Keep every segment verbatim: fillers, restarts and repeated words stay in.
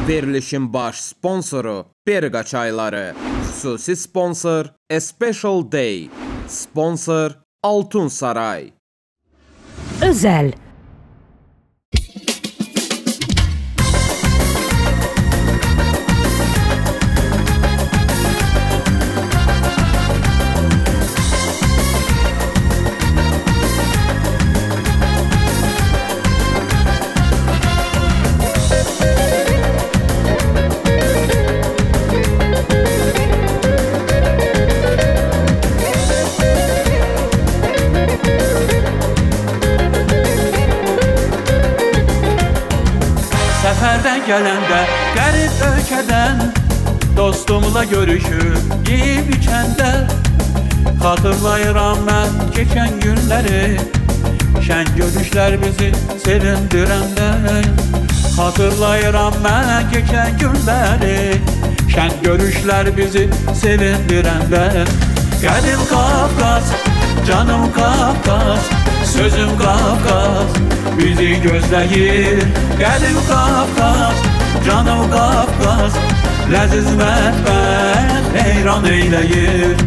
Verilişin baş sponsoru Berqa çayları. Xüsusi sponsor A Special Day. Sponsor Altun Saray. Özel. Səfərdən gələndə qərib ölkədən dostumla görüşüb yeyib içəndə xatırlayıram mən keçən günləri şən görüşlər bizi sevindirəndə xatırlayıram mən keçən günləri şən görüşlər bizi sevindirəndə Qədim Qafqaz, canım Qafqaz sözüm Qafqaz bizi gözləyir Qədim Qafqaz, canım Qafqaz ləziz mətbəx heyran eyləyir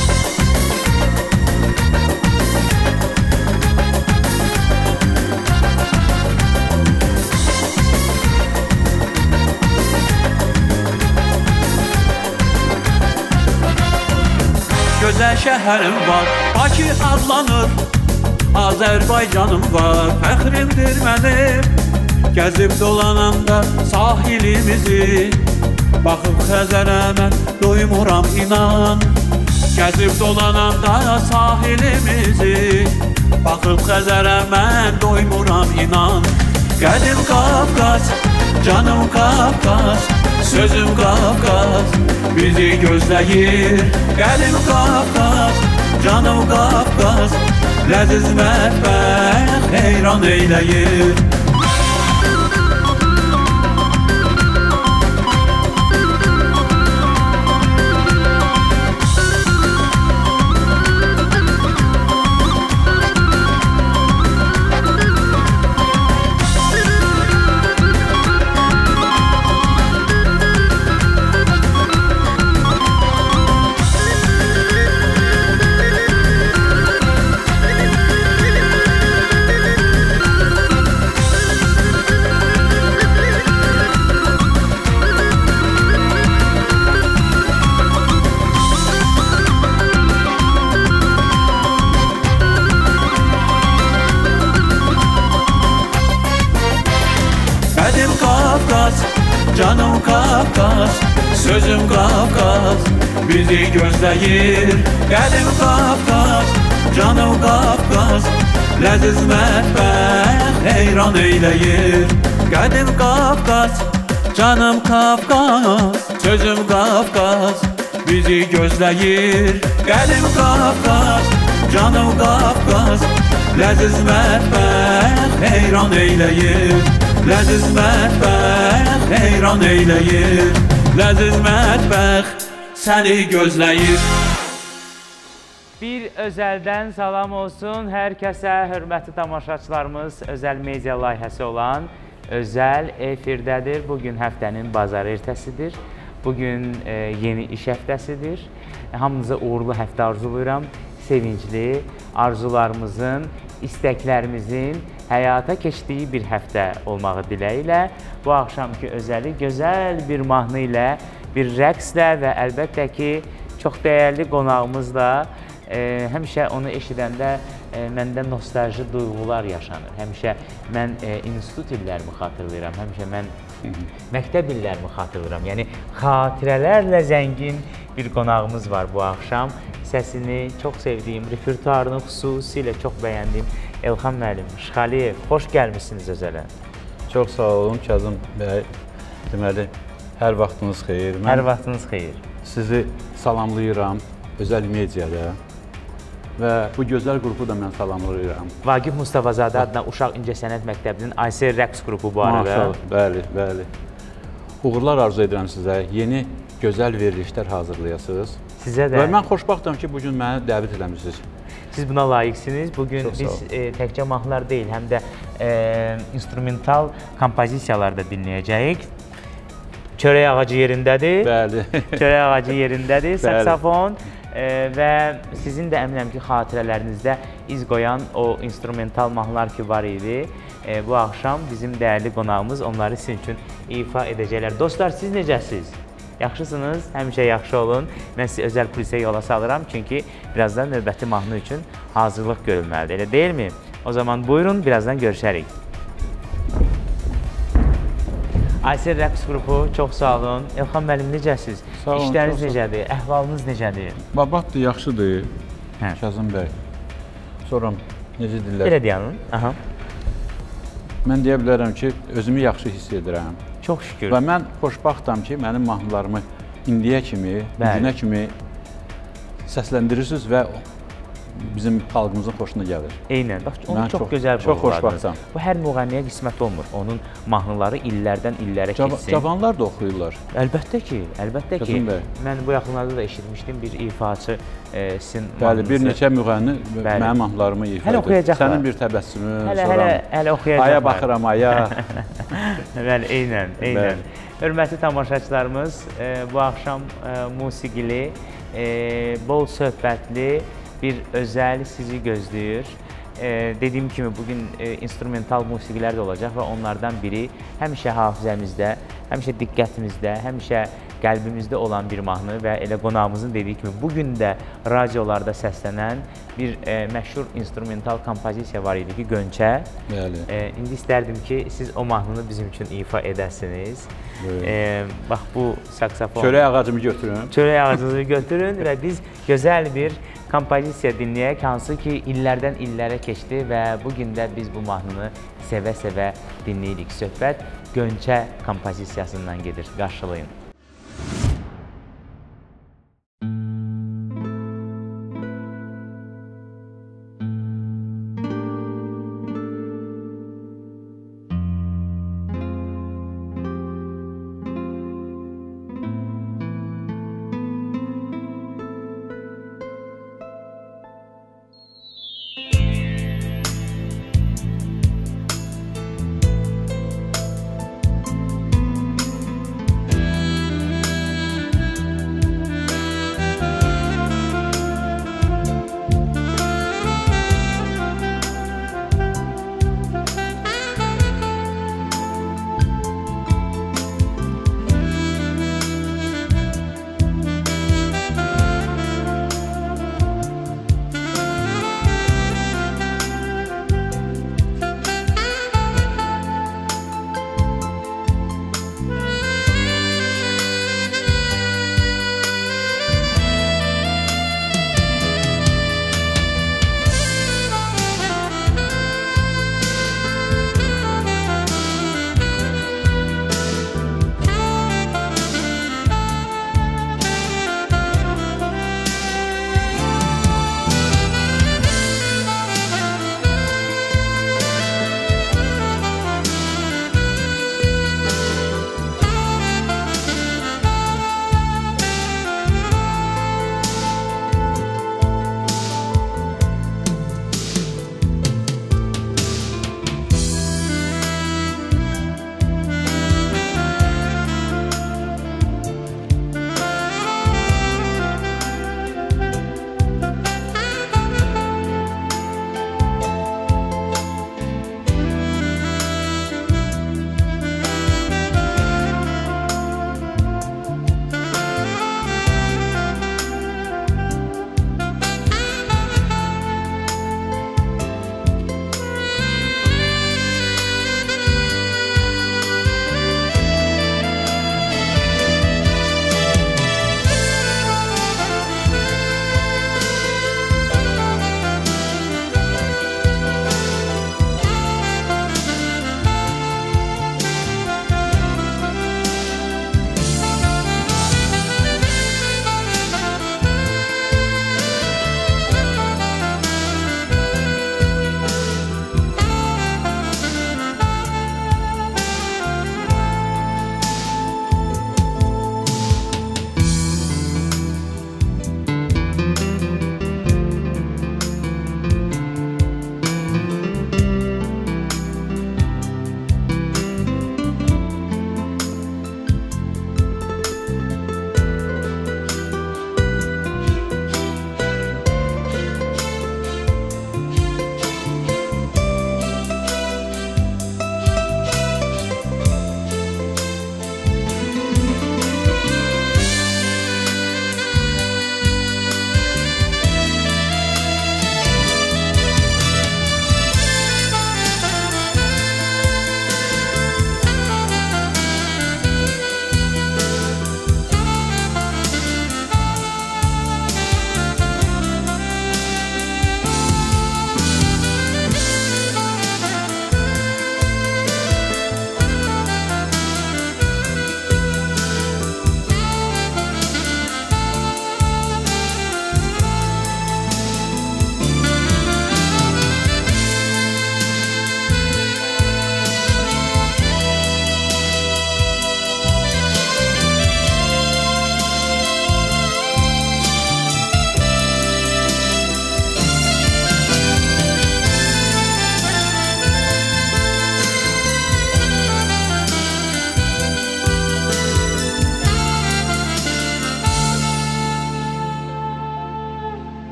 Gözəl şəhərim var, Bakı adlanır Azərbaycanım var, fəxrimdir mənim Gəzib dolananda sahilimizi Baxıb Xəzərə mən doymuram inan Gəzib dolananda sahilimizi Baxıb Xəzərə mən doymuram inan Qədim Qafqaz, canım Qafqaz Sözüm Qafqaz bizi gözləyir Qədim Qafqaz, canım Qafqaz Ləziz mətbəx heyran eyləyir Canım Qafqaz, sözüm Qafqaz bizi gözləyir Qədim Qafqaz, canım Qafqaz ləziz mətbəx heyran eyləyir Qədim Qafqaz, canım Qafqaz sözüm Qafqaz bizi gözləyir Qədim Qafqaz, canım Qafqaz ləziz mətbəx heyran eyləyir Ləziz mətbəx heyran eyləyir Ləziz mətbəx səni gözləyir Bir özəldən salam olsun hər kəsə, hörmətli tamaşaçılarımız Özəl media layihəsi olan Özəl efirdədir. Bugün həftənin bazar ertəsidir. Bugün e, yeni iş həftəsidir. Hamınıza uğurlu həftə arzulayıram. Sevincli, arzularımızın, istəklərimizin həyata keçdiyi bir həftə olmağı diləyilə bu axşamki özəli gözəl bir mahnı ilə, bir rəqslə və əlbəttə ki, çox dəyərli qonağımızla e, həmişə onu eşidəndə e, məndə nostalji duyğular yaşanır. Həmişə mən e, institut illərimi xatırlayıram, həmişə mən məktəb illərimi xatırlayıram. Yəni, xatirələrlə zəngin bir qonağımız var bu axşam. Səsini çox sevdiyim, repertuarını xüsusilə çox bəyəndiyim Elxan müəllim Şıxəliyev, xoş gəlmişsiniz özələ. Çox sağ olun Kazım bəy. Deməli, hər vaxtınız xeyir. Hər vaxtınız xeyir. Sizi salamlayıram Özəl mediada və bu gözəl qrupu da mən salamlayıram. Vaqif Mustafazadə adına Uşaq İncəsənət Məktəbinin A S R rəqs qrupu bu arada. Maşallah, bəli, bəli. Uğurlar arzu edirəm sizə. Yeni gözəl verilişlər hazırlayasınız. Sizə də. Və mən xoşbaxtım ki, bugün məni dəvət eləmişsiniz. Siz buna layiqsiniz. Bugün biz e, təkcə mahnılar deyil, həm də e, instrumental kompozisiyalar da dinləyəcəyik. çörək ağacı yerindədir. Bəli. Çörək ağacı yerindədir, saksafon e, və sizin də əminəm ki, xatirələrinizdə iz qoyan o instrumental mahnılar ki var idi. E, bu axşam bizim dəyərli qonağımız onları sizin üçün ifa edəcəklər. Dostlar, siz necəsiniz? Yaxşısınız, həmişə yaxşı olun. Mən sizi özəl kulisə yola salıram, çünki birazdan növbəti mahnı üçün hazırlıq görülməlidir, elə deyilmi? O zaman buyurun, birazdan görüşərik. Aysel Rəqs qrupu, çox sağ olun. Elxan müəllim, necəsiniz? Sağ olun, İşləriniz necədir? Əhvalınız necədir? Babatdır, yaxşıdır. Hə. Kazım bəy. Sonra necə deyirlər? Belə deyənin. Aha. Mən deyə bilərəm ki, özümü yaxşı hiss edirəm. Çox şükür. Və mən xoşbaxtam ki, mənim mahnılarımı indiyə kimi, bugünə kimi səsləndirirsiniz və bizim xalqımızın xoşuna gəlir. Eynən, bax, onu Mən çox, çox gözəl çox xoşbaxtam. Bu, hər müğənniyə qismət olmur. Onun mahnıları illərdən illərə Cav keçsin. Cavanlar da oxuyurlar. Əlbəttə ki, əlbəttə ki. Kazım bəy. Mən bu yaxınlarda da eşitmişdim, bir ifaçı e, sizin Bəli, mahnınızı. bir neçə müğənni mənim mahnılarımı ifa Hələ edir. oxuyacaqlar. Sənin bir təbəssümün, Hələ, sonra hələ, hələ oxuyacaqlar. aya baxıram, aya. Bəli, eynən, eynən. Hörmətli tamaşaçılarımız, e, bu axşam e, musiqili, e, bol söhbətli bir özəl sizi gözləyir. E, dediyim kimi, bugün e, instrumental musiqilər də olacaq və onlardan biri həmişə hafizəmizdə, həmişə diqqətimizdə, həmişə qəlbimizdə olan bir mahnı və elə qonağımızın dediyi kimi, bugün də radiolarda səslənən bir e, məşhur instrumental kompozisiya var idi ki, Gönçə. Bəli. E, indi istərdim ki, siz o mahnını bizim üçün ifa edəsiniz. E, bax, bu saksafon. Çörək ağacımı götürün. Çörək ağacınızı götürün və biz gözəl bir kompozisiya dinləyək, hansı ki, illərdən illərə keçdi və bugün də biz bu mahnını sevə-sevə dinləyirik. Söhbət Gönçə kompozisiyasından gedir. Qarşılayın.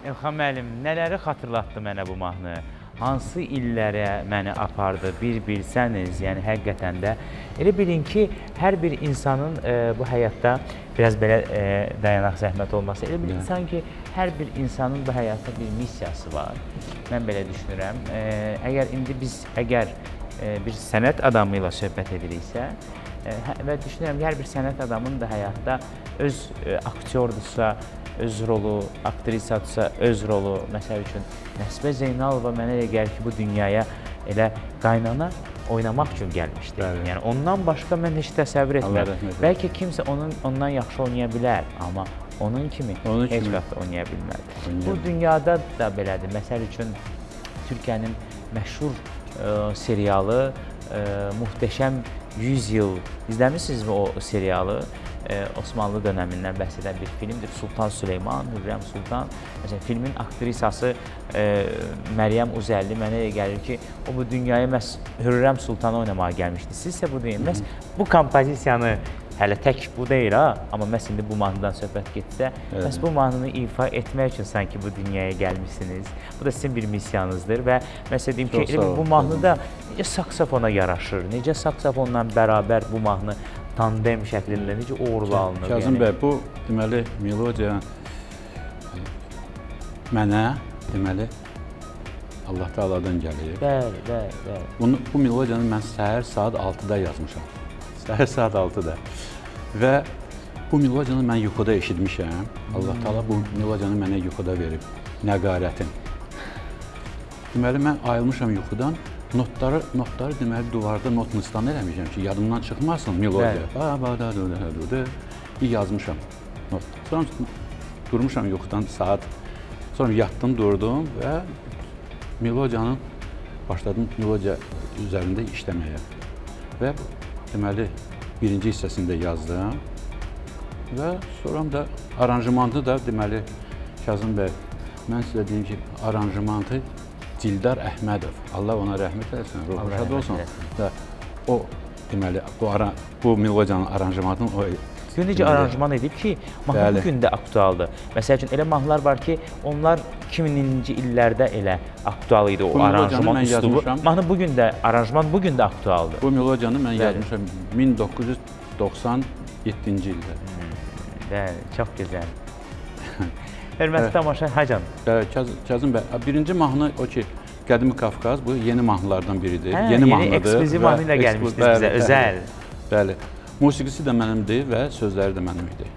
Elxan müəllim, nələri xatırlatdı mənə bu mahnı? Hansı illərə məni apardı, bir bilsəniz, yəni həqiqətən də. Elə bilin ki, hər bir insanın e, bu həyatda, biraz belə e, dayanaq zəhmət olmasa, elə bilin sanki hər bir insanın bu həyatda bir missiyası var. Mən belə düşünürəm. E, əgər indi biz, əgər e, bir sənət adamı ilə söhbət ediriksə, e, və düşünürəm ki, hər bir sənət adamın da həyatda öz e, aktyordursa, öz rolu, aktrisadırsa, öz rolu, məsəl üçün, Nəsibə Zeynalova mənə elə gəlir ki, bu dünyaya elə qaynana oynamaq üçün gəlmişdi. Bəli. Yəni, ondan başqa mən heç təsəvvür etmirəm. Bəlkə kimsə onun, ondan yaxşı oynaya bilər, amma onun kimi onun heç vaxt oynaya bilmədi. Oynaya bu dünyada da belədir. Məsəl üçün, Türkiyənin məşhur e, serialı e, Muhteşəm yüz il, izləmişsinizmi o serialı? Osmanlı dönəmindən bəhs edən bir filmdir. Sultan Süleyman, Hürrəm Sultan. Məsələn, filmin aktrisası e, Məryəm Uzərli mənə gəlir ki, o bu dünyaya məhz Hürrəm Sultanı oynamağa gəlmişdi. Siz isə bu dünyaya məhz bu kompozisiyanı, hələ tək bu deyil ha, amma məhz indi bu mahnıdan söhbət getsə, evet. Məhz bu mahnını ifa etmək üçün sanki bu dünyaya gəlmişsiniz. Bu da sizin bir missiyanızdır və məsələn deyim ki, elə bu mahnı da necə saksafona yaraşır, necə saksafonla bərabər bu mahnı tandem şəklində necə uğurlu alınır. Kazım bəy, bu deməli melodiya mənə deməli Allah Taala'dan gəlir. Bəli, bəli, bəli. Bunu bu melodiyanı mən səhər saat altıda yazmışam. Səhər saat altıda. Və bu melodiyanı mən yuxuda eşitmişəm. Allah Taala bu melodiyanı mənə yuxuda verib. Nəqarətin. Deməli mən ayılmışam yuxudan. Notları, notları deməli duvarda not nıstan eləmişəm ki, yadımdan çıxmasın melodiya. Ba ba da da da da yazmışam not. Sonra durmuşam yuxudan saat. Sonra yatdım, durdum və melodiyanın başladım melodiya üzərində işləməyə. Və deməli birinci hissəsində yazdım. Və sonra da aranjmanı da deməli Kazım bəy, mən sizə deyim ki, aranjmanı Dildar Əhmədov, Allah ona rəhmət eləsin, ruhu şad olsun. Və o, deməli, bu, ara, bu melodiyanın aranjmanını o... Necə aranjman edib ki, mahnı bugün də aktualdır. Məsəl üçün, elə mahnılar var ki, onlar iki minci illərdə elə aktual idi o aranjman üslubu. Mahnı bugün də, aranjman bugün də aktualdır. Bu melodiyanı mən yazmışam min doqquz yüz doxsan yeddinci ildə. Bəli, çox gözəl. Hörmətli tamaşa, Hacan. Kazım bəy, birinci mahnı o ki, Qədimi Qafqaz, bu yeni mahnılardan biridir. Hə, yeni mahnıdır. Yeni ekskluziv mahnı ilə gəlmişdir bizə, özəl. Bəli, musiqisi də mənimdir və sözləri də mənim idi.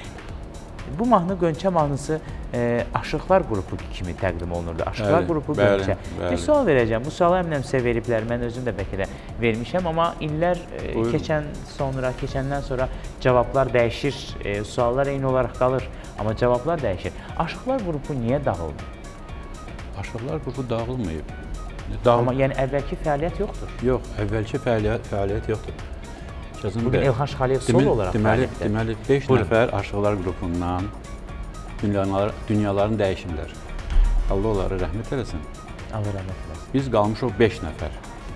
Bu mahnı Qönçə mahnısı e, Aşıqlar qrupu kimi təqdim olunurdu. Aşıqlar bəli, qrupu Qönçə. Bir sual verəcəm, bu sualı əminəm sizə veriblər, mən özüm də bəlkə də vermişəm, amma illər e, keçən sonra, keçəndən sonra cavablar dəyişir, e, suallar eyni olaraq qalır, amma cavablar dəyişir. Aşıqlar qrupu niyə dağıldı? Aşıqlar qrupu dağılmayıb. Dağıl... Amma yəni əvvəlki fəaliyyət yoxdur? Yox, əvvəlki fəaliyyət, fəaliyyət yoxdur. Bugün Elxan Şıxəliyev solo olaraq fəaliyyətdir. Deməli, beş nəfər Aşıqlar qrupundan dünyalar, dünyalarını dəyişiblər. Allah onları rəhmət eləsin. Allah rəhmət eləsin. Biz qalmışıq beş nəfər.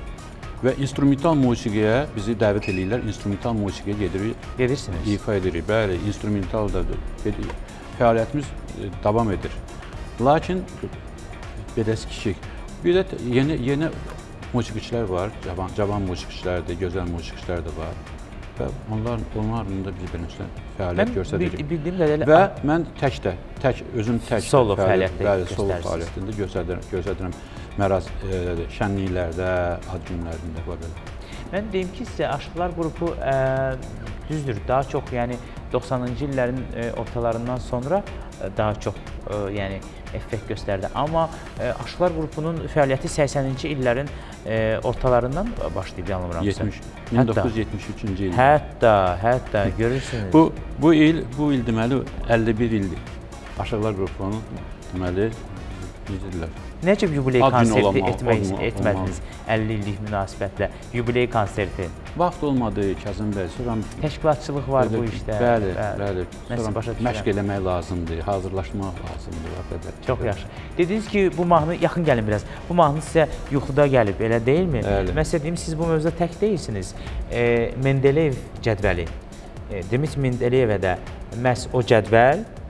Və instrumental musiqiyə bizi dəvət edirlər, instrumental musiqiyə gedirik. Gedirsiniz? İfa edirik, bəli, instrumental da fəaliyyətimiz davam edir. Lakin, biraz kiçik. Bir də yeni, yeni musiqiçilər var, cavan, cavan musiqiçilərdir, gözəl musiqiçilər də var. Və onlar, onların da biz bir fəaliyyət göstəririk. Mən bildiyim qədərlə... Və mən tək də, tək, özüm tək solo fəaliyyətdə bəli, solo fəaliyyətində göstərirəm, göstərirəm məraz, e, şənliklərdə, ad günlərində və belə. Mən deyim ki, sizə Aşıqlar qrupu e, düzdür, daha çox, yəni doxsanıncı illərin e, ortalarından sonra e, daha çox e, yəni, effekt göstərdi. Amma e, Aşıqlar qrupunun fəaliyyəti səksəninci illərin e, ortalarından başlayıb, yanılmıramsa. min doqquz yüz yetmiş üçüncü il. Hətta, hətta, görürsünüz. Bu, bu il, bu il deməli əlli bir ildir. Aşıqlar qrupunun deməli, necədirlər? Necə yubiley konserti etmək, etmədiniz əlli illik münasibətlə? Yubiley konserti. Vaxt olmadı, Kazım bəy. Sonra təşkilatçılıq var bu işdə. Bəli, bəli. Sonra məşq eləmək lazımdır, hazırlaşmaq lazımdır. Çox yaxşı. Dediniz ki, bu mahnı, yaxın gəlin biraz, bu mahnı sizə yuxuda gəlib, elə deyilmi? Bəli. Məsələn deyim, siz bu mövzuda tək deyilsiniz. E, Mendeleyev cədvəli, e, Dmitri Mendeleyevə də məhz o cədvəl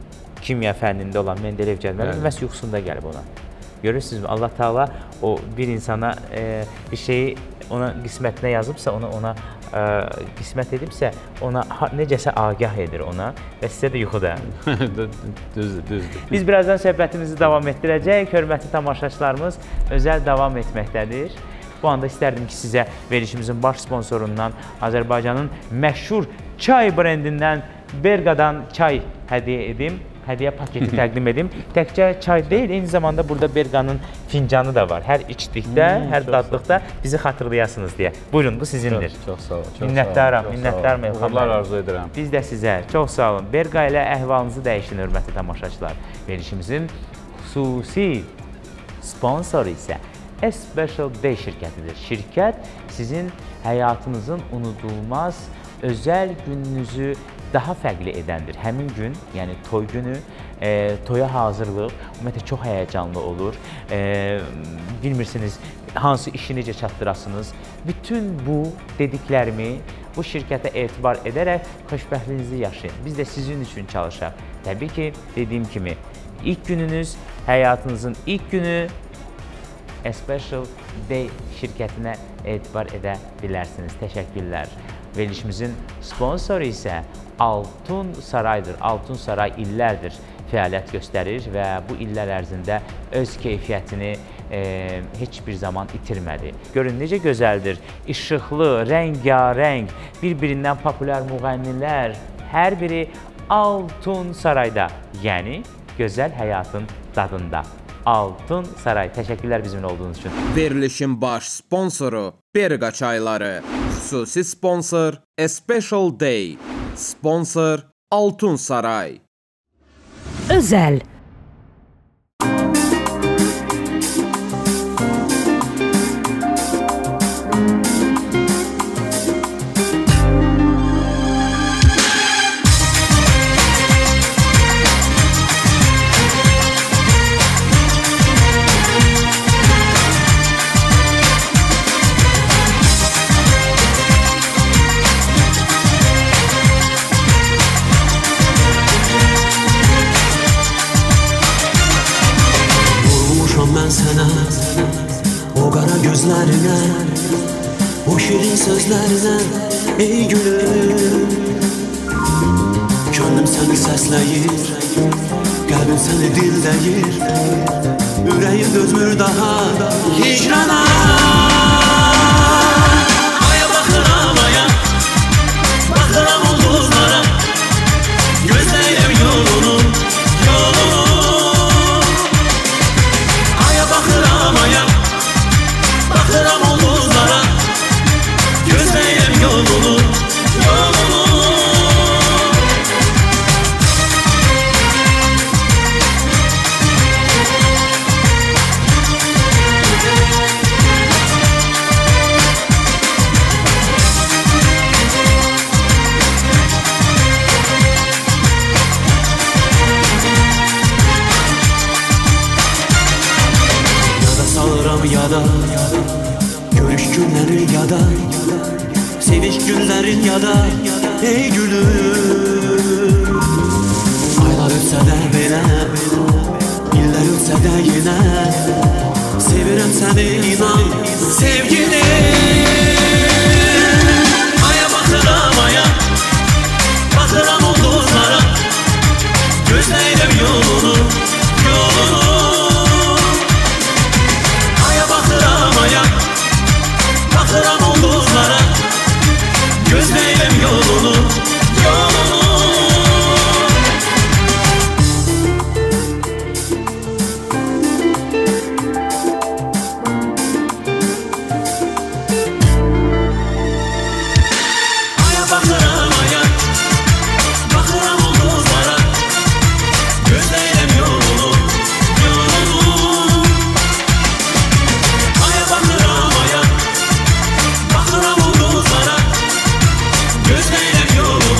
kimya fənnində olan Mendeleyev gəlməli, məhz yuxusunda gəlib ona. Görürsünüzmü? Allah Taala o bir insana e, bir şeyi ona qismətinə yazıbsa, ona ona e, qismət edibsə, ona necəsə agah edir ona və sizə də yuxuda. Düzdür, düzdür. Biz birazdan söhbətimizi davam etdirəcəyik. Hörmətli tamaşaçılarımız, özəl davam etməkdədir. Bu anda istərdim ki, sizə verilişimizin baş sponsorundan, Azərbaycanın məşhur çay brendindən Berqadan çay hədiyyə edim. Hədiyyə paketi təqdim edim. Təkcə çay deyil, eyni zamanda burada Berqanın fincanı da var. Hər içdikdə, hmm, hər dadlıqda bizi xatırlayasınız deyə. Buyurun, bu sizindir. Çox, çox sağ olun. Minnətdaram, minnətdaram Elxan. Uğurlar arzu edirəm. Biz də sizə çox sağ olun. Berqa ilə əhvalınızı dəyişin, hörmətli tamaşaçılar. Verilişimizin xüsusi sponsoru isə Special Day şirkətidir. Şirkət sizin həyatınızın unudulmaz, özəl gününüzü daha fərqli edəndir. Həmin gün, yəni toy günü, e, toya hazırlıq ümumiyyətlə çox həyəcanlı olur. E, bilmirsiniz, hansı işi necə çatdırasınız. Bütün bu dediklərimi bu şirkətə etibar edərək xoşbəxtliyinizi yaşayın. Biz də sizin üçün çalışaq. Təbii ki, dediyim kimi, ilk gününüz, həyatınızın ilk günü Special Day şirkətinə etibar edə bilərsiniz. Təşəkkürlər. Verilişimizin sponsoru isə Altun Saraydır. Altun Saray illərdir fəaliyyət göstərir və bu illər ərzində öz keyfiyyətini e, heç bir zaman itirmədi. Görün, necə gözəldir, işıqlı, rəngarəng, bir-birindən populyar müğənnilər, hər biri Altun Sarayda, yəni gözəl həyatın dadında. Altun Saray. Təşəkkürlər bizimlə olduğunuz üçün. Verilişin baş sponsoru Berqa çayları. Xüsusi sponsor Special Day. Sponsor Altun Saray. Özel. Sənə, o qara gözlərinə, o şirin sözlərinə, ey gülüm. Könlüm səni səsləyir, qəlbim səni dildəyir, ürəyim dözmür daha hicrana. Aya baxıram aya, baxıram ulduzlara, gözləyirəm yolunu, yolunu. Baxıram aya, baxıram ulduzlara, gözləyirəm yolunu, yolunu. Yada, görüş günlərin yada, seviş günlərin yada, ey gülüm. Aylar ötsə də belə, illər ötsə də yenə, sevirəm səni inan, sevgilim. Aya baxıram aya, baxıram ulduzlara, gözləyirəm yolunu, yolunu. Baxıram aya, baxıram ulduzlara, gözləyirəm yolunu, yolunu. Aya baxıram aya, baxıram ulduzlara, gözləyirəm yolunu, yolunu. Baxıram ulduzlara, gözləyirəm yolunu.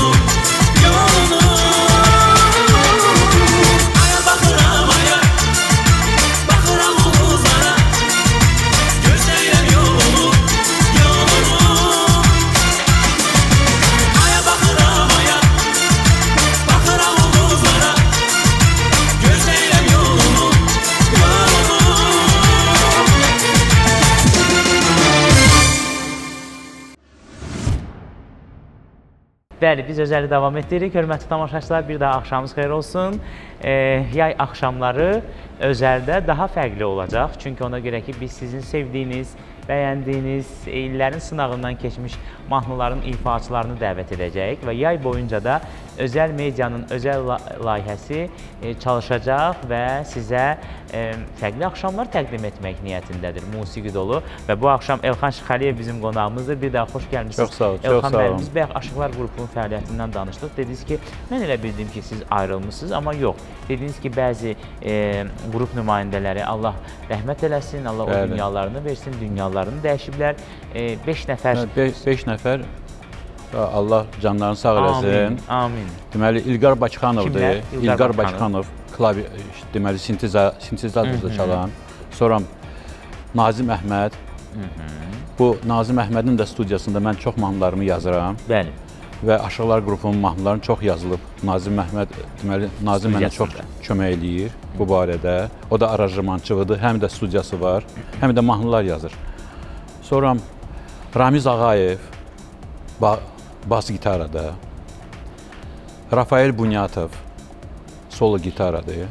Bəli, biz özəli davam etdiririk. Hörmətli tamaşaçılar, bir daha axşamınız xeyir olsun. E, yay axşamları özəldə daha fərqli olacaq. Çünki ona görə ki, biz sizin sevdiyiniz, bəyəndiyiniz, illərin sınağından keçmiş mahnıların ifaçılarını dəvət edəcəyik və yay boyunca da özəl medianın özəl layihəsi e, çalışacaq və sizə e, fərqli axşamlar təqdim etmək niyyətindədir, musiqi dolu. Və bu axşam Elxan Şıxəliyev bizim qonağımızdır. Bir daha xoş gəlmişsiniz. Çox sağ olun, çox Elxan sağ bəy, olun. biz bayaq Aşıqlar qrupunun fəaliyyətindən danışdıq. Dediniz ki, mən elə bildim ki, siz ayrılmışsınız, amma yox. Dediniz ki, bəzi e, qrup nümayəndələri Allah rəhmət eləsin, Allah Bəli. o dünyalarını versin, dünyalarını dəyişiblər. E, beş nəfər... beş, beş nəfər Allah canlarını sağ eləsin. Amin, amin. Deməli, İlqar Bakıxanovdur. Kimlər? İlqar İlqar Bakıxanov. Bakıxanov, klavi, deməli, sintiza, sintizadırda çalan. Sonra Nazim Əhməd. Bu Nazim Əhmədin də studiyasında mən çox mahnılarımı yazıram. Bəli. Və Aşıqlar qrupunun mahnılarını çox yazılıb. Nazim Əhməd, deməli, Nazim mənə çox kömək eləyir bu barədə. O da aranjmançıdır, həm də studiyası var, həm də mahnılar yazır. Sonra Ramiz Ağayev, ba bas gitarada. Rafael Bunyatov, solo gitaradır.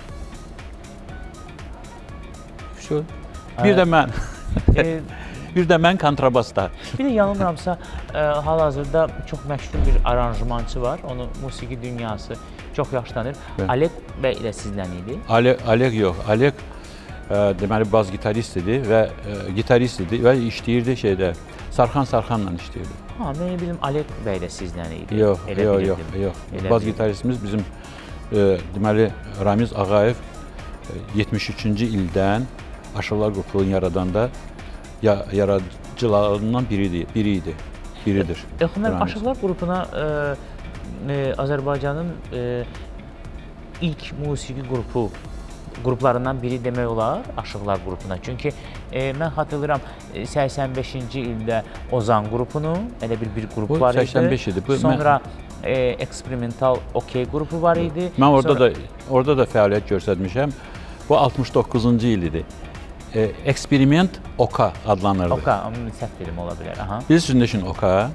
Şu. Bir də mən. E, Bir də mən kontrabasda. bir də yanılmıramsa, e, hal-hazırda çox məşhur bir aranjmançı var. Onu musiqi dünyası çox yaxşı tanır. Bəli. Alek bəy ilə sizlə idi. Alek, Alek yox. Alek e, deməli baz gitarist idi və e, gitarist idi və işləyirdi şeydə. Sarxan Sarxanla işləyirdi. Ha, mən bildim Alek bəy də sizlə idi. Yox, Elə yox, bilirdim. yox, yox. Elə Baz bilirdim. gitaristimiz bizim e, deməli Ramiz Ağayev e, yetmiş üçüncü ildən Aşıqlar qrupunun yaradanda ya, yaradıcılarından biridir, biri idi, biridir. Elxan müəllim, Ramiz. Aşıqlar qrupuna e, e, Azərbaycanın e, ilk musiqi qrupu qruplarından biri demək olar Aşıqlar qrupuna. Çünki e, mən xatırlayıram e, səksən beşinci ildə Ozan qrupunu, elə bir bir qrup Bu var idi. səksən beş idi. Bu, Sonra e, eksperimental OK qrupu var idi. Mən orada Sonra... da orada da fəaliyyət göstərmişəm. Bu altmış doqquzuncu il idi. E, Eksperiment Oka adlanırdı. Oka, amma səhv dedim ola bilər. Aha. Bilirsiniz üçün Oka?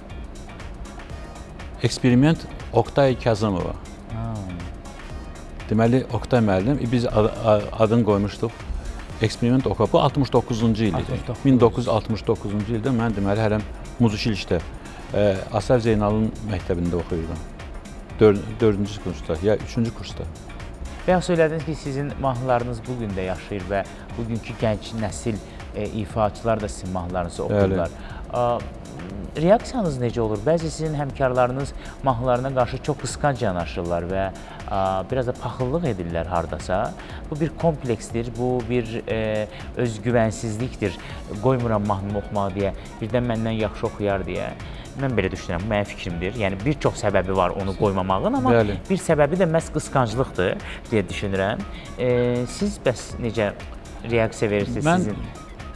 Eksperiment Oktay Kazımova. Deməli, Oktay müəllim, biz ad, adını qoymuşduq. Eksperiment Oka. Bu altmış doqquzuncu il idi. altmış doqquz. min doqquz yüz altmış doqquzuncu ildə mən deməli hələm Muzuşilişdə e, Asəf Zeynalın məktəbində oxuyurdum. Dör, dördüncü kursda, ya üçüncü kursda. Bayaq söylədiniz ki, sizin mahnılarınız bugün də yaşayır və bugünkü gənc nəsil e, ifaçılar da sizin mahnılarınızı oxuyurlar. A, reaksiyanız necə olur? Bəzi sizin həmkarlarınız mahnılarına qarşı çox qısqanc yanaşırlar və a, biraz da paxıllıq edirlər hardasa. Bu bir kompleksdir, bu bir e, özgüvənsizlikdir. Qoymuram mahnımı oxumaq deyə, birdən məndən yaxşı oxuyar deyə. Mən belə düşünürəm, bu mənim fikrimdir. Yəni, bir çox səbəbi var onu qoymamağın, amma Bəli. bir səbəbi də məhz qısqanclıqdır deyə düşünürəm. E, siz bəs necə reaksiya verirsiniz Mən sizin?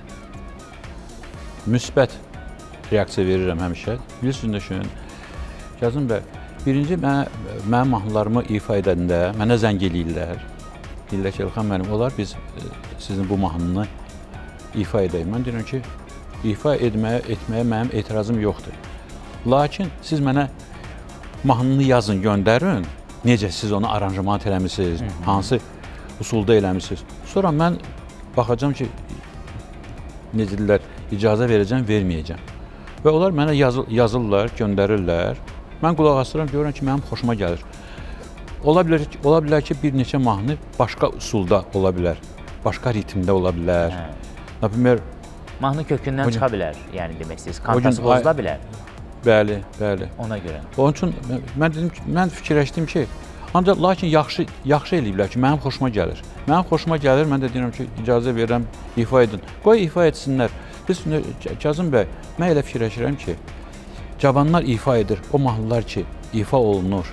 müsbət reaksiya verirəm həmişə. Bilirsiniz düşün, Kazım bəy, birinci mənə, mənim mahnılarımı ifa edəndə mənə zəng eləyirlər. Deyirlər ki, Elxan mənim, olar biz e, sizin bu mahnını ifa edəyik. Mən deyirəm ki, ifa etməyə, etməyə mənim etirazım yoxdur. Lakin siz mənə mahnını yazın, göndərin, necə siz onu aranjman eləmişsiniz, hansı usulda eləmişsiniz. Sonra mən baxacam ki, necə deyirlər, icazə verəcəm, verməyəcəm. Və onlar mənə yazı, yazırlar, göndərirlər. Mən qulaq asıram, görürəm ki, mənim xoşuma gəlir. Ola bilər, ola bilər ki, bir neçə mahnı başqa usulda ola bilər, başqa ritmdə ola bilər. Например, Mahnı kökündən çıxa bilər, yəni demək istəyirsiniz. Kantası gün- bozula bilər bəli, bəli. ona görə. Onun üçün mən dedim ki, mən fikirləşdim ki, ancaq lakin yaxşı yaxşı eləyiblər ki, mənim xoşuma gəlir. Mənim xoşuma gəlir, mən də deyirəm ki, icazə verirəm, ifa edin. Qoy ifa etsinlər. Biz Kazım bəy, mən elə fikirləşirəm ki, cavanlar ifa edir, o mahnılar ki, ifa olunur.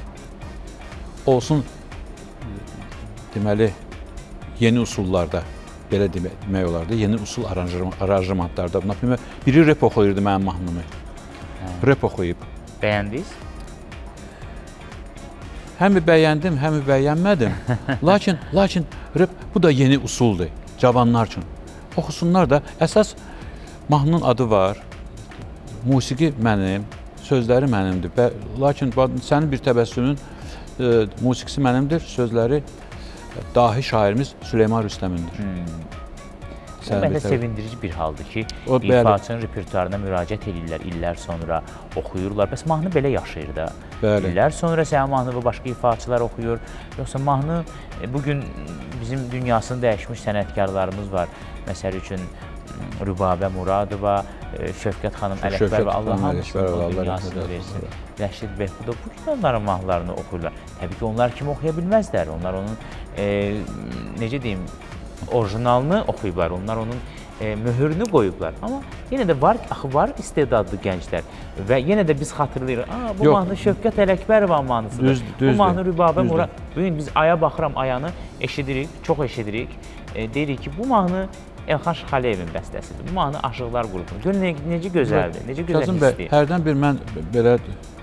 Olsun deməli yeni usullarda, belə demək olardı, yeni usul aranjmanlarda. Например, biri rap oxuyurdu mənim mahnımı. Rap oxuyub. Bəyəndiniz? Həmi bəyəndim, həmi bəyənmədim. Lakin, lakin rap bu da yeni usuldur cavanlar üçün. Oxusunlar da. Əsas mahnının adı var. Musiqi mənim, sözləri mənimdir. Və, lakin sənin bir təbəssümün e, musiqisi mənimdir, sözləri dahi şairimiz Süleyman Rüstəmindir. Hmm. Bu mənə sevindirici bir haldır ki, O, ifaçının repertuarına müraciət edirlər, illər sonra oxuyurlar. Bəs mahnı belə yaşayır da. Bəli. İllər sonra sənin mahnı və başqa ifaçılar oxuyur. Yoxsa mahnı, e, bugün bizim dünyasını dəyişmiş sənətkarlarımız var. Məsəl üçün Rübabə Muradova, e, Şövkət xanım Ələkbərova, Allah hamısının dünyasını versin. Rəşid Behbudov, bugün onların mahnılarını oxuyurlar. Təbii ki, onlar kimi oxuya bilməzlər. Onlar onun, e, necə deyim, orijinalını oxuyublar, onlar onun e, mühürünü qoyublar. Amma yenə də var, axı var istedadlı gənclər və yenə də biz xatırlayırıq. Aa, bu Yox. mahnı Şövkət Ələkbərova mahnısıdır. Düz, düzdür, bu mahnı Rübabə Murad. Bugün biz Aya baxıram ayanı eşidirik, çox eşidirik. E, deyirik ki, bu mahnı Elxan Şıxəliyevin bəstəsidir. Bu mahnı Aşıqlar qrupunun. Görün ne, necə gözəldir, necə gözəl hissdir. Hərdən bir mən belə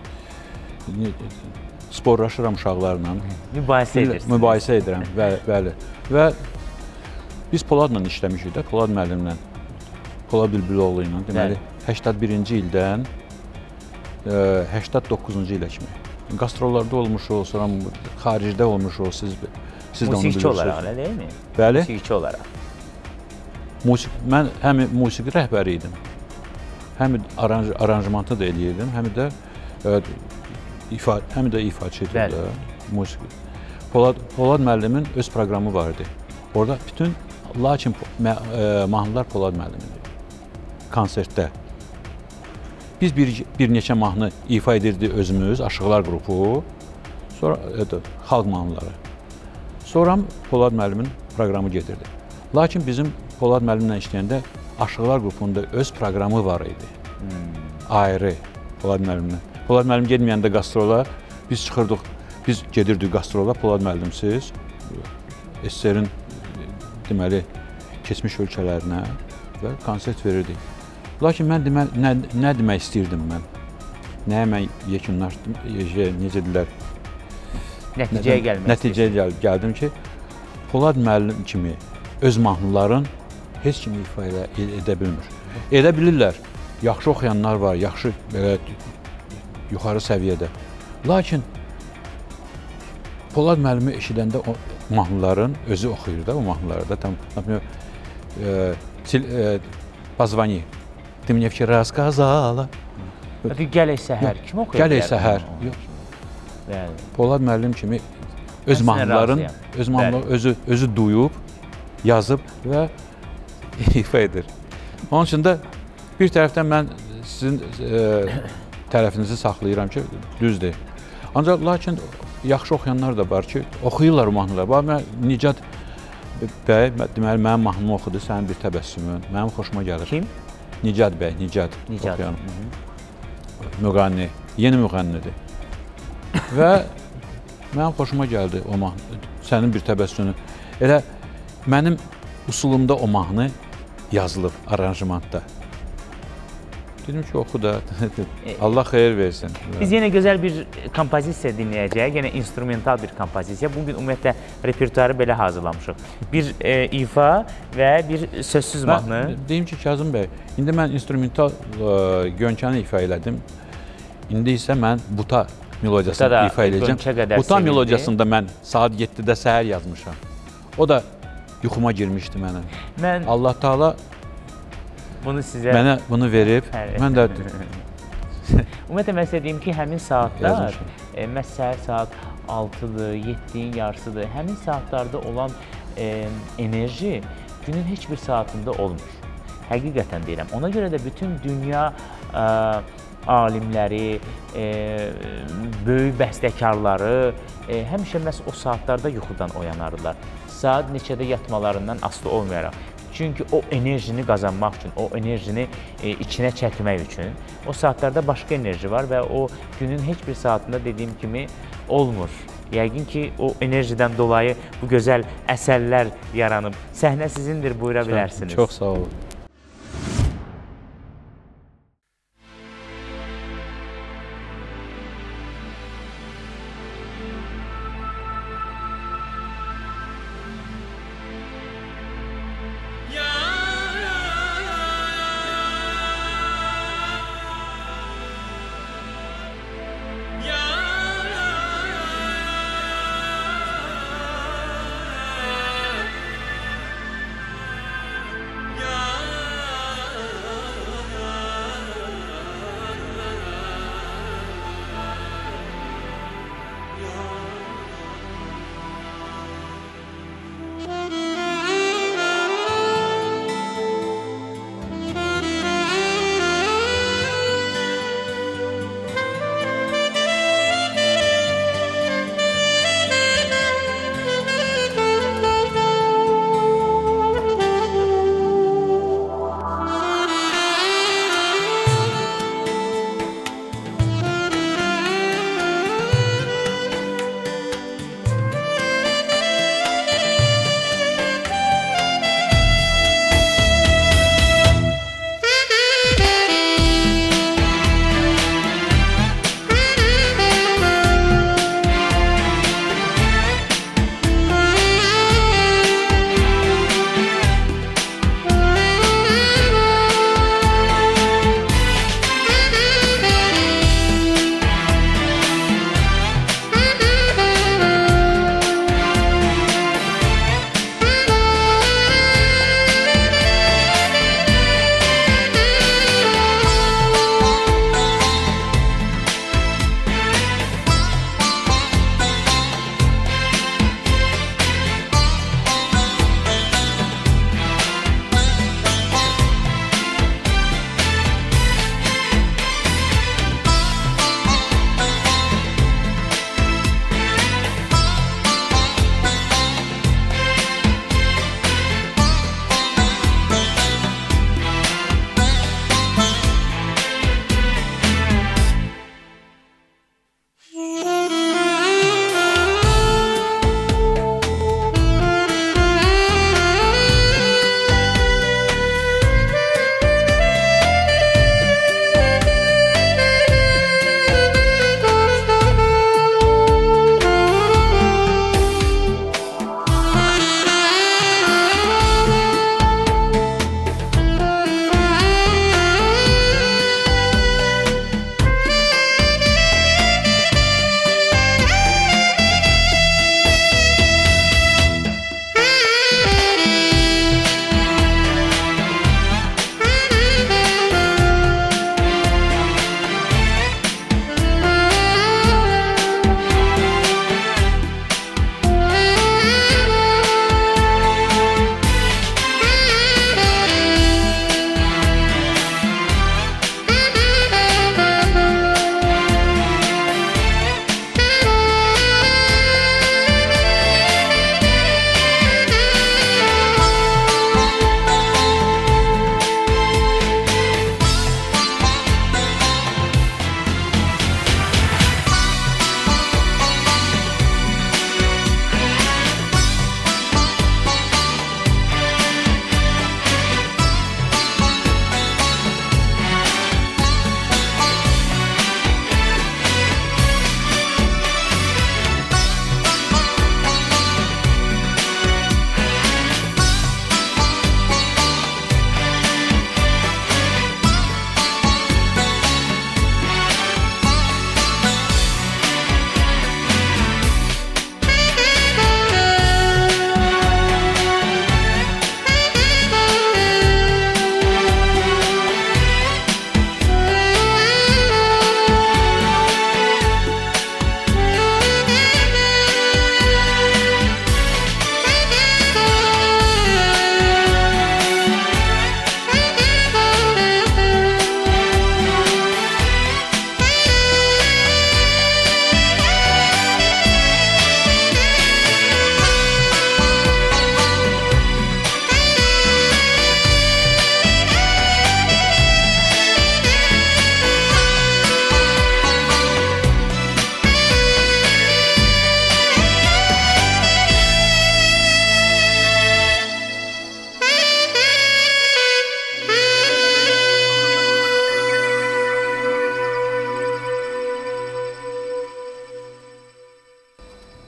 sporlaşıram uşaqlarla. Mübahisə edirsiniz. Mübahisə edirəm, bəli. bəli. Və biz Poladla işləmişik də, Polad müəllimlə, Polad Bülbüloğlu ilə, deməli, səksən birinci ildən səksən doqquzuncu ilə kimi. Qastrollarda olmuşuq, sonra xaricdə olmuşuq, siz, siz də onu bilirsiniz. Musiqçi olaraq, elə deyilmi? Bəli. Musiqçi olaraq. Musik, mən həm musiqi rəhbəri idim, həm aranj, aranjmantı da eləyirdim, həm də, e, ifa, həm də ifaçı idim də, musiqi. Polad, Polad müəllimin öz proqramı vardı. Orada bütün lakin e, mahnılar Polad müəllimindir. Konsertdə. Biz bir, bir neçə mahnı ifa edirdi özümüz, Aşıqlar qrupu, sonra e, xalq mahnıları. Sonra Polad müəllimin proqramı gedirdi. Lakin bizim Polad müəllimlə işləyəndə Aşıqlar qrupunda öz proqramı var idi. Hmm. Ayrı Polad müəllimlə. Polad müəllim getməyəndə qastrola, biz çıxırdıq, biz gedirdik qastrola, Polad müəllimsiz, S S R-in deməli, keçmiş ölkələrinə və konsert verirdik. Lakin mən deməli, nə, nə demək istəyirdim mən? Nəyə mən yekunlar, necə deyilər? Nəticəyə gəlmək Nəticəyə gəl, gəldim ki, Polad müəllim kimi öz mahnıların heç kimi ifa edə, edə bilmir. Edə bilirlər, yaxşı oxuyanlar var, yaxşı belə yuxarı səviyyədə. Lakin Polad müəllimi eşidəndə o mahnıların özü oxuyur da, o mahnıları da tam, e, e, Pozvani, Ты мне вчера сказала. Gələk səhər, kim oxuyur? Gələk səhər. Polad müəllim kimi öz mahnıların, öz mahnıları özü, özü duyub, yazıb və ifa edir. Onun üçün də bir tərəfdən mən sizin e, tərəfinizi saxlayıram ki, düzdür. Ancaq lakin yaxşı oxuyanlar da var ki, oxuyurlar o mahnıları. Bax, mən Nicat bəy, deməli, mənim mahnımı oxudu, sənin bir təbəssümün, mənim xoşuma gəlir. Kim? Nicat bəy, Nicat, Nicat. oxuyan. Müğənni, yeni müğənnidir. Və mənim xoşuma gəldi o mahnı, sənin bir təbəssümün. Elə mənim usulumda o mahnı yazılıb aranjmantda. Dedim ki, oxu da, Allah xeyir versin. Biz yenə gözəl bir kompozisiya dinləyəcəyik, yenə instrumental bir kompozisiya. Bugün ümumiyyətlə repertuarı belə hazırlamışıq. Bir e, ifa və bir sözsüz mahnı. Mən deyim ki, Kazım bəy, indi mən instrumental e, Gönçəni ifa elədim. İndi isə mən Buta melodiyasını ifa edəcəm. Buta melodiyasında mən saat yeddidə səhər yazmışam. O da yuxuma girmişdi mənə. Mən... Allah Taala bunu sizə... Mənə bunu verib, mən də... Ümumiyyətlə, mən sizə deyim ki, həmin saatlar, e, məhz səhər saat altıdır, yeddiyin yarısıdır, həmin saatlarda olan e, enerji günün heç bir saatında olmur. Həqiqətən deyirəm. Ona görə də bütün dünya e, alimləri, e, böyük bəstəkarları e, həmişə məhz o saatlarda yuxudan oyanardılar. Saat neçədə yatmalarından asılı olmayaraq. Çünki o enerjini qazanmaq üçün, o enerjini e, içinə çəkmək üçün o saatlarda başqa enerji var və o günün heç bir saatında dediyim kimi olmur. Yəqin ki, o enerjidən dolayı bu gözəl əsərlər yaranıb. Səhnə sizindir, buyura bilərsiniz. Çox sağ olun.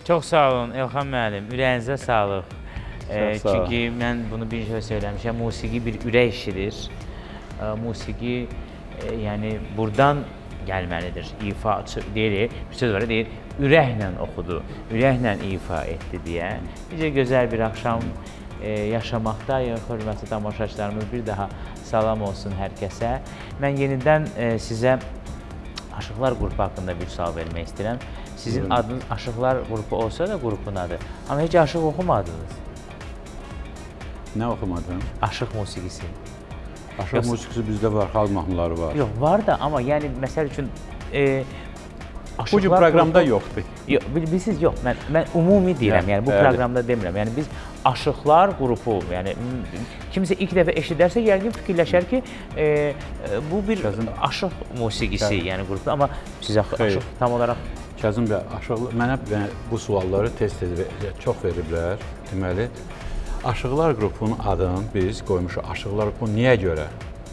Çox sağ olun Elxan müəllim, ürəyinizə sağlıq. E, sağ olun. çünki mən bunu bir şey söyləmişəm, musiqi bir ürək işidir. E, musiqi, e, yəni buradan gəlməlidir. İfaçı deyir, bir söz var, deyir, ürəklə oxudu, ürəklə ifa etdi deyə. Necə gözəl bir axşam e, yaşamaqdayıq, hörmətli tamaşaçılarımız, bir daha salam olsun hər kəsə. Mən yenidən e, sizə Aşıqlar qrupu haqqında bir sual vermək istəyirəm. Sizin Buyurun. adınız Aşıqlar qrupu olsa da qrupun adı. Amma heç aşıq oxumadınız. Nə oxumadım? Aşıq musiqisi. Aşıq Yox, musiqisi bizdə var, xalq mahnıları var. Yox, var da, amma yəni məsəl üçün e, Bu gün proqramda yoxdur. Yox, bilirsiniz, yox, mən, mən ümumi deyirəm, yəni bu bəli. proqramda demirəm. Yəni biz Aşıqlar qrupu, yəni kimsə ilk dəfə eşidərsə yəqin fikirləşər ki, e, bu bir Kəzim, aşıq musiqisi, Kəzim. yəni qrupu, amma sizə aşıq tam olaraq Kəzim bəy, aşıq mənə bu sualları tez-tez çox veriblər. Deməli, Aşıqlar qrupunun adını biz qoymuşuq. Aşıqlar qrupu niyə görə?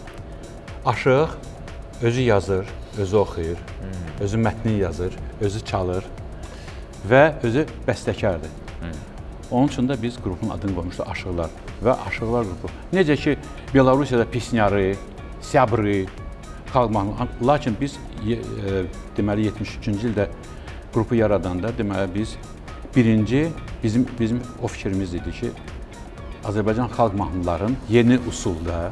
Aşıq özü yazır, özü oxuyur, hmm. özü mətni yazır, özü çalır və özü bəstəkardır. Hmm. Onun üçün də biz qrupun adını qoymuşduq Aşıqlar və Aşıqlar qrupu. Necə ki, Belarusiyada Pisnyarı, Səbri, xalq mahnıları. Lakin biz e, deməli yetmiş üçüncü ildə qrupu yaradanda deməli biz birinci bizim bizim o fikrimiz idi ki, Azərbaycan xalq mahnılarının yeni usulda,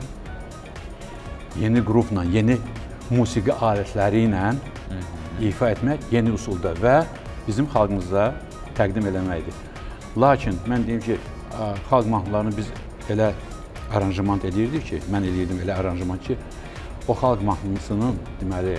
yeni qrupla, yeni musiqi alətləri ilə ifa etmək yeni usulda və bizim xalqımıza təqdim eləməkdir. Lakin mən deyim ki, xalq mahnılarını biz elə aranjman edirdik ki, mən eləyirdim elə aranjman ki, o xalq mahnısının deməli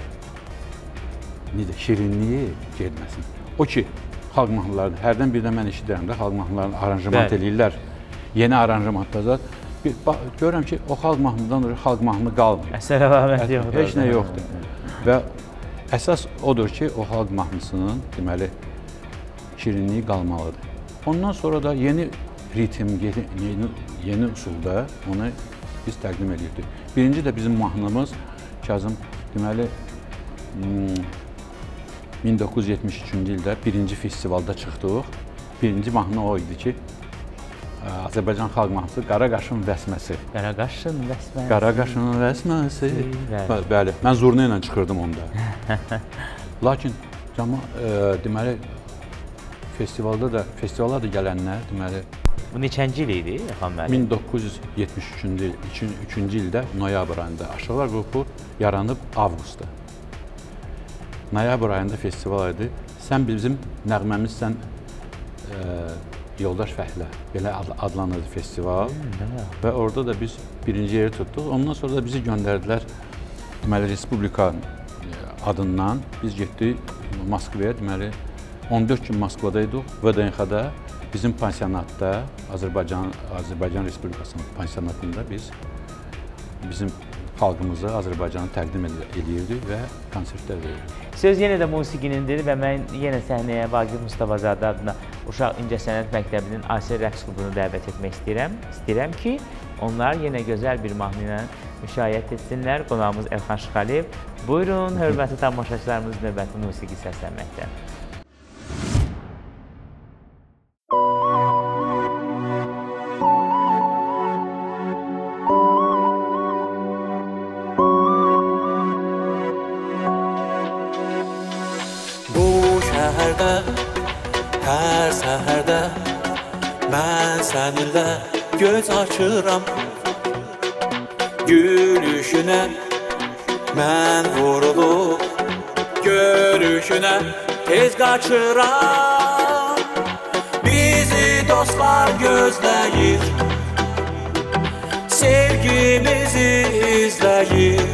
necə şirinliyi getməsin. O ki, xalq mahnılarını hərdən birdən mən eşidirəm də xalq mahnılarını aranjman eləyirlər. Yeni aranjmanlarda görürəm ki, o xalq mahnıdan sonra xalq mahnı qalmır. Əsər əlaməti yoxdur. Heç nə yoxdur. Və əsas odur ki, o xalq mahnısının deməli şirinliyi qalmalıdır. Ondan sonra da yeni ritm, yeni, yeni usulda onu biz təqdim edirdik. Birinci də bizim mahnımız Kazım deməli min doqquz yüz yetmiş üçüncü ildə birinci festivalda çıxdıq. Birinci mahnı o idi ki, Azərbaycan xalq mahnısı Qaraqaşın vəsməsi. Qaraqaşın vəsməsi. Qaraqaşın vəsməsi. Bəli. Bəli, mən zurna ilə çıxırdım onda. Lakin cəma e, deməli festivalda da festivala da gələnlər deməli bu neçənci il idi Elxan müəllim? min doqquz yüz yetmiş üçüncü ildə noyabr ayında Aşıqlar qrupu yaranıb avqustda. Noyabr ayında festival idi. Sən bizim nəğməmizsən e, Yoldaş Fəhlə, belə adlanırdı festival hmm, və orada da biz birinci yeri tutduq. Ondan sonra da bizi göndərdilər deməli Respublika adından. Biz getdik Moskvaya, deməli on dörd gün Moskvadaydıq, V D N X-da, bizim pansionatda, Azərbaycan Azərbaycan Respublikasının pansionatında biz bizim xalqımıza Azərbaycanı təqdim edirdik və konsertlər verirdik. Söz yenə də musiqinindir və mən yenə səhnəyə Vaqif Mustafazadə adına Uşaq İncəsənət Məktəbinin Asir Rəqs qrupunu dəvət etmək istəyirəm. İstəyirəm ki, onlar yenə gözəl bir mahnı ilə müşayiət etsinlər. Qonağımız Elxan Şıxəliyev. Buyurun, hörmətli tamaşaçılarımız, növbəti musiqi səslənməkdə. Hər səhərdə mən səninlə göz açıram, gülüşünə mən vurulub, görüşünə tez qaçıram. Bizi dostlar gözləyir, sevgimizi izləyir.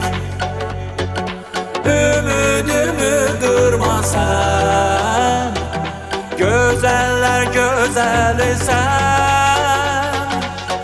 Ümidimi qırma sən, gözəller gözəli sən.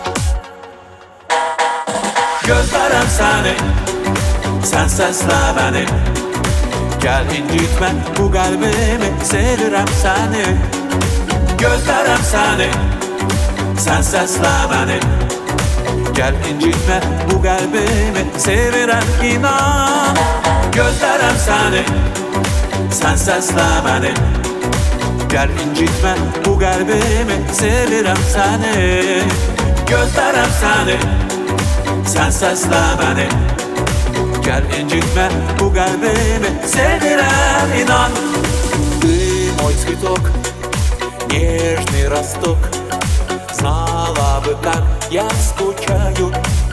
Gözlərəm səni, sən səslə məni, gəl incitmə bu qəlbimi, sevirəm səni. Gözlərəm səni, sən səslə məni, gəl incitmə bu qəlbimi, sevirəm inan. Gözlərəm səni, sən səslə məni, Gəl incitmə bu qəlbimi, sevirəm səni. Gözlərəm səni, sən səslə məni. Gəl incitmə bu qəlbimi, sevirəm, inan. Ты мой цветок, нежный росток. Знала бы, как я скучаю.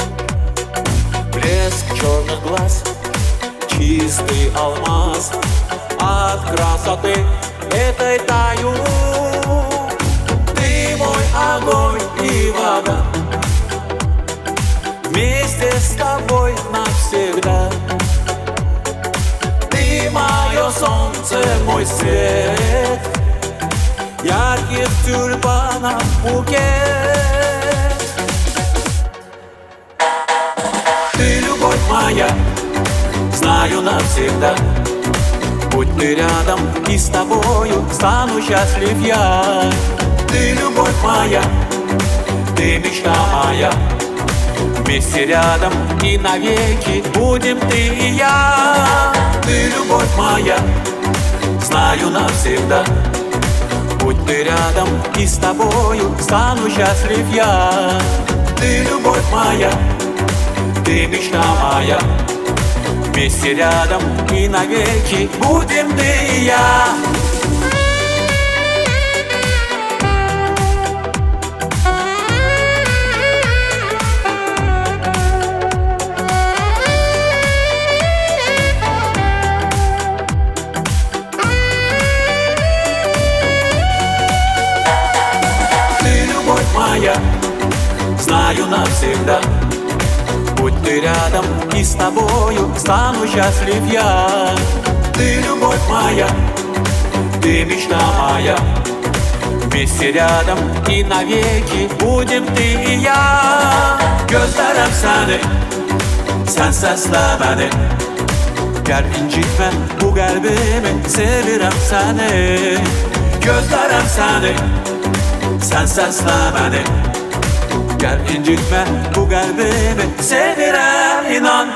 Блеск черных глаз, чистый алмаз. От красоты этой таю. Ты мой огонь и вода, вместе с тобой навсегда. Ты мое солнце, мой свет, ярких тюльпанов букет. Ты любовь моя, знаю навсегда. Будь ты рядом, и с тобою стану счастлив я. Ты любовь моя, ты мечта моя. Вместе рядом и навеки будем ты и я. Ты любовь моя, знаю навсегда. Будь ты рядом, и с тобою стану счастлив я. Ты любовь моя, ты мечта моя. Вместе рядом и навеки будем ты и я. Ты любовь моя, знаю навсегда. Будь ты рядом, и с тобою стану счастлив я. Ты любовь моя, ты мечта моя. Вместе рядом и навеки будем ты и я. Gözlərəm səni, sən səslə məni. Gəl incitmə bu qəlbimi, sevirəm səni. Gözlərəm səni, sən səslə məni. Gəl incitmə bu qəlbimi, sevirəm, inan.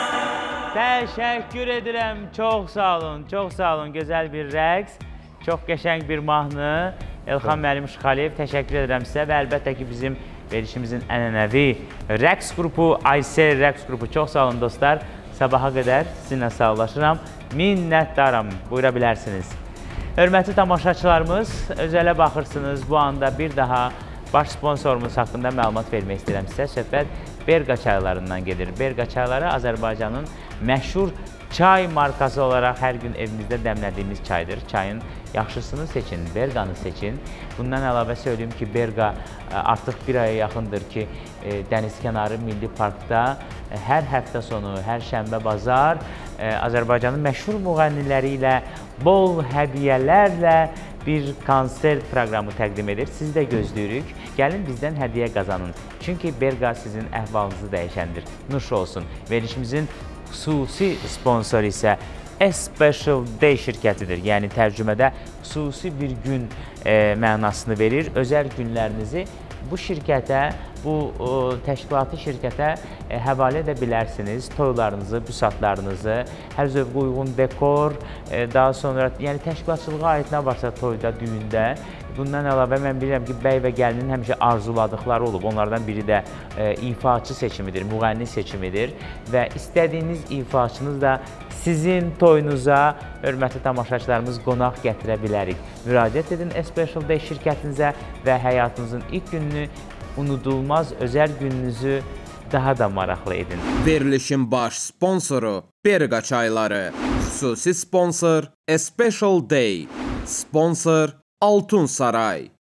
Təşəkkür edirəm, çox sağ olun, çox sağ olun. Gözəl bir rəqs, çox qəşəng bir mahnı. Elxan müəllim Şıxaliyev, təşəkkür edirəm sizə və əlbəttə ki, bizim verilişimizin ənənəvi rəqs qrupu, Aysel rəqs qrupu. Çox sağ olun dostlar, sabaha qədər sizinlə sağlaşıram, minnətdaram, buyura bilərsiniz. Hörmətli tamaşaçılarımız, özələ baxırsınız, bu anda bir daha baş sponsorumuz haqqında məlumat vermək istəyirəm sizə. Söhbət Berqa çaylarından gedir. Berqa çayları Azərbaycanın məşhur çay markası olaraq hər gün evimizdə dəmlədiyimiz çaydır. Çayın yaxşısını seçin, Berqanı seçin. Bundan əlavə söyləyim ki, Berqa artıq bir aya yaxındır ki, Dənizkənarı Milli Parkda hər həftə sonu, hər şənbə bazar Azərbaycanın məşhur müğənniləri ilə, bol hədiyyələrlə bir konsert proqramı təqdim edir. Sizi də gözləyirik. Gəlin bizdən hədiyyə qazanın. Çünki Berqa sizin əhvalınızı dəyişəndir. Nuş olsun. Verilişimizin xüsusi sponsoru isə Special Day şirkətidir. Yəni tərcümədə xüsusi bir gün e, mənasını verir. Özəl günlərinizi bu şirkətə, bu o, təşkilatı şirkətə e, həvalə edə bilərsiniz. Toylarınızı, büsatlarınızı, hər zövqə uyğun dekor, e, daha sonra yəni təşkilatçılığa aid nə varsa toyda, düyündə. Bundan əlavə mən bilirəm ki, bəy və gəlinin həmişə arzuladıqları olub. Onlardan biri də e, ifaçı seçimidir, müğənni seçimidir və istədiyiniz ifaçınız da sizin toyunuza, hörmətli tamaşaçılarımız, qonaq gətirə bilərik. Müraciət edin Special Day şirkətinizə və həyatınızın ilk gününü, unudulmaz özəl gününüzü daha da maraqlı edin. Verilişin baş sponsoru Berqa çayları, xüsusi sponsor Special Day, sponsor Altun Saray.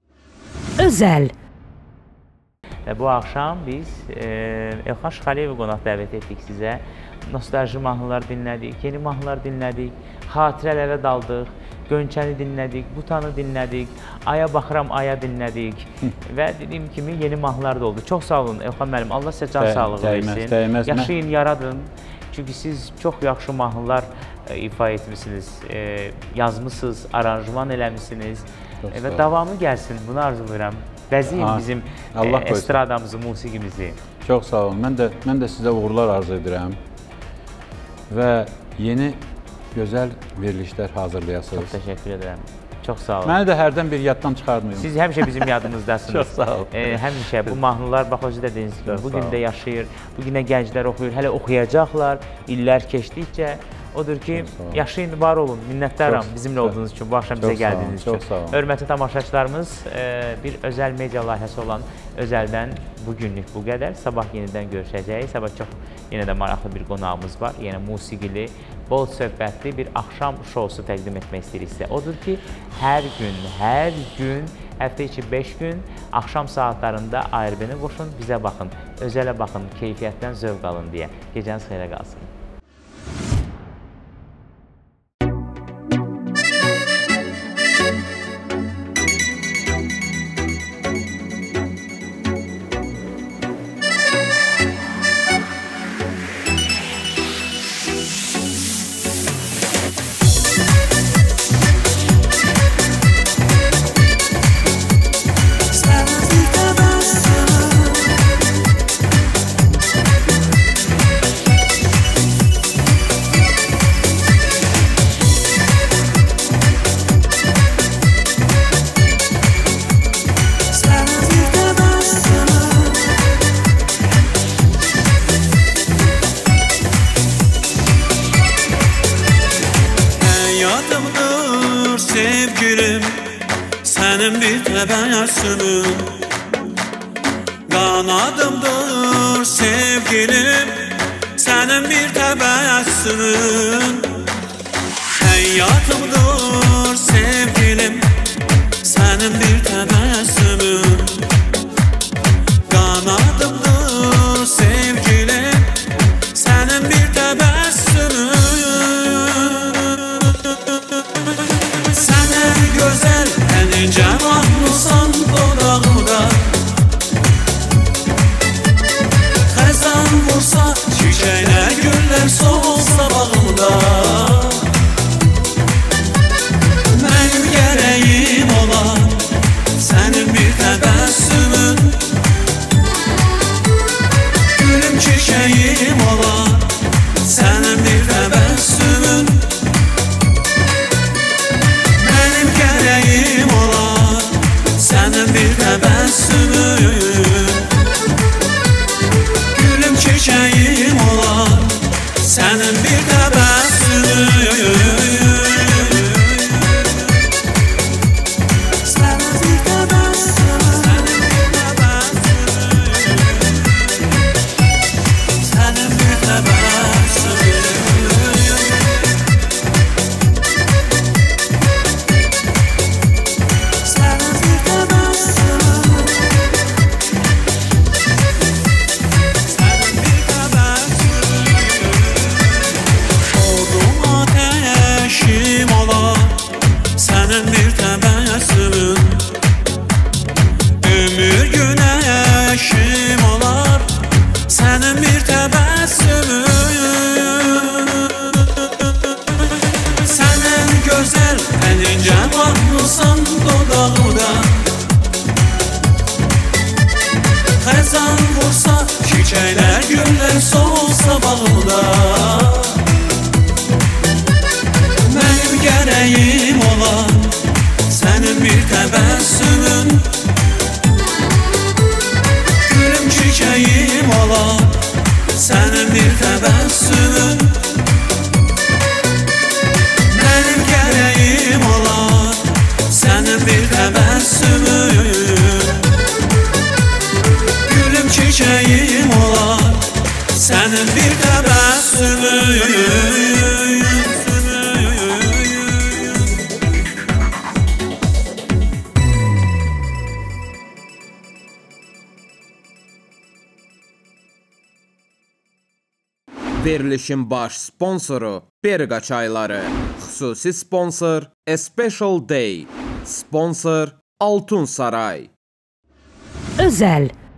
Özəl. Və bu axşam biz e, Elxan Şıxaliyevi qonaq dəvət etdik sizə. Nostalji mahnılar dinlədik, yeni mahnılar dinlədik, xatirələrə daldıq, Gönçəni dinlədik, Butanı dinlədik, Aya baxıram, Aya dinlədik və dediyim kimi yeni mahnılar da oldu. Çox sağ olun Elxan müəllim, Allah sizə can sağlığı versin. Dəyməz, Yaşayın, yaradın. Çünki siz çox yaxşı mahnılar e, ifa etmişsiniz, e, yazmışsınız, aranjman eləmişsiniz e, və davamı gəlsin, bunu arzulayıram. Bəziyin bizim e, estradamızı, musiqimizi. Çox sağ olun. Mən də, mən də sizə uğurlar arzu edirəm və yeni gözəl verilişlər hazırlayasınız. Çox təşəkkür edirəm. Çox sağ olun. Məni də hərdən bir yaddan çıxarmayın. Siz həmişə bizim yadımızdasınız. Çox sağ olun. E, həmişə bu mahnılar, bax özü də dediniz ki, bu gün də yaşayır, bu günə gənclər oxuyur, hələ oxuyacaqlar, illər keçdikcə. Odur ki, yaşayın, var olun, minnətdaram bizimlə olduğunuz üçün, bu axşam bizə gəldiyiniz üçün. Çox sağ olun. Hörmətli tamaşaçılarımız, bir özəl media layihəsi olan özəldən bugünlük bu qədər. Sabah yenidən görüşəcəyik. Sabah çox yenə də maraqlı bir qonağımız var. Yenə musiqili, bol söhbətli bir axşam şousu təqdim etmək istəyirik sizə. Odur ki, hər gün, hər gün, həftə içi beş gün, axşam saatlarında A R B-ni qoşun, bizə baxın, özələ baxın, keyfiyyətdən zövq alın deyə. Gecəniz xeyrə qalsın. Sənin bir təbəssümün qanadımdır sevgilim, sənin bir təbəssümün həyatımdır sevgilim, sənin bir təbəssümün qanadımdır sevgilim, sənin bir təbəssümün sənə gözəl Necə mahnısan dodağımda Xəzan vursa çiçəklər, güllər solsa bağımda Mənim gərəyim olan sənin bir təbəssümün Gülüm çiçəyim olan sənin bir təbəssümün Mənim gərəyim olan sənin bir təbəssümün Gülüm çiçəyim olan sənin bir təbəssümün Xəzan vursa çiçəklər, güllər solsa bağımda Mənim gərəyim olan sənin bir təbəssümün Gülüm çiçəyim olan sənin bir təbəssümün Mənim gərəyim olan sənin bir təbəssümün Çiçəyim olan sənin bir təbəssümün Verilişin baş sponsoru Berqa çayları. Xüsusi sponsor Special Day. Sponsor Altun Saray. Özəl.